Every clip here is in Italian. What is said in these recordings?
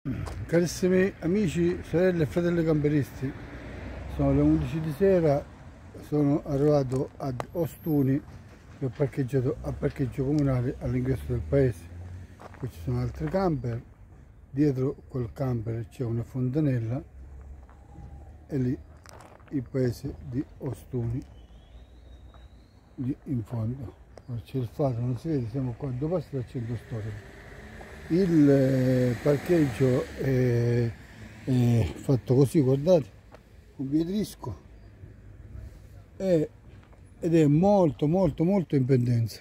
Carissimi amici, sorelle e fratelli camperisti, sono le 11 di sera, sono arrivato ad Ostuni che ho parcheggiato a parcheggio comunale all'ingresso del paese. Qui ci sono altri camper, dietro quel camper c'è una fontanella e lì il paese di Ostuni, lì in fondo. C'è il faro, non si vede, siamo qua a due passi dal centro storico. Il parcheggio è fatto così, guardate, un vetrisco ed è molto in pendenza.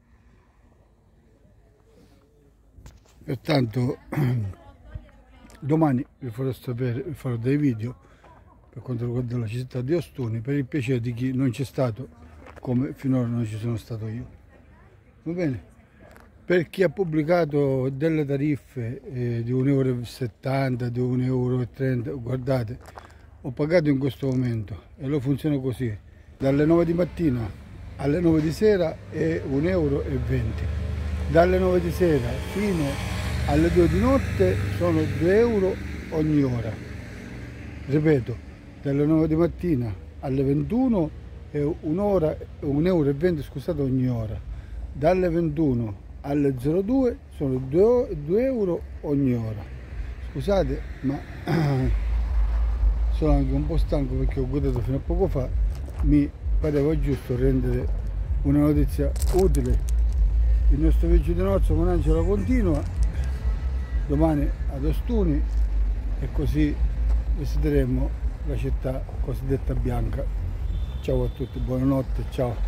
Pertanto domani vi farò sapere, vi farò dei video per quanto riguarda la città di Ostuni, per il piacere di chi non c'è stato come finora non ci sono stato io. Va bene? Per chi ha pubblicato delle tariffe di 1,70 €, di 1,30 €, guardate, ho pagato in questo momento e lo funziona così. Dalle 9 di mattina alle 9 di sera è 1,20 €. Dalle 9 di sera fino alle 2 di notte sono 2 € ogni ora. Ripeto, dalle 9 di mattina alle 21 è 1,20 €, scusate, ogni ora. Dalle 21 alle 02 sono 2 € ogni ora. Scusate, ma sono anche un po' stanco perché ho guidato fino a poco fa. Mi pareva giusto rendere una notizia utile. Il nostro viaggio di nozze con Angela continua domani ad Ostuni e così visiteremo la città cosiddetta bianca. Ciao a tutti, buonanotte, ciao.